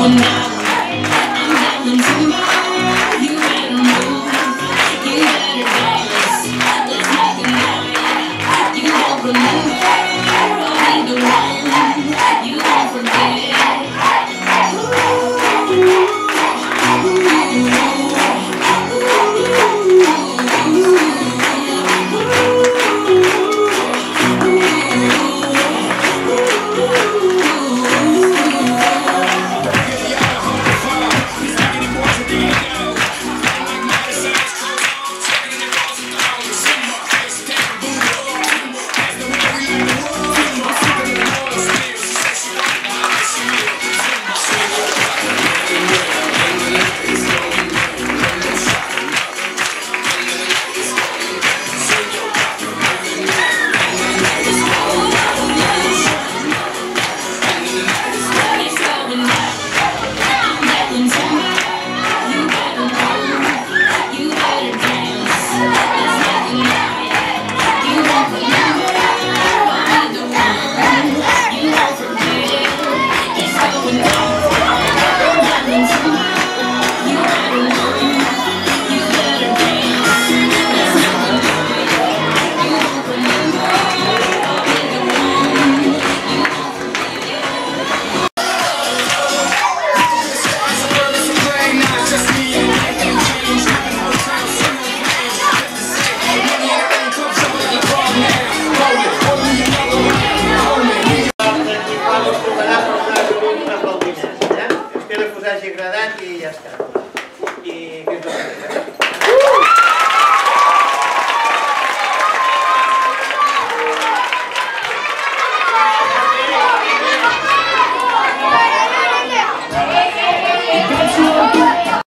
for now. I'm down tomorrow. You better move. You better dance. Let's make a night. You won't remember. I'll be the one. You won't forget.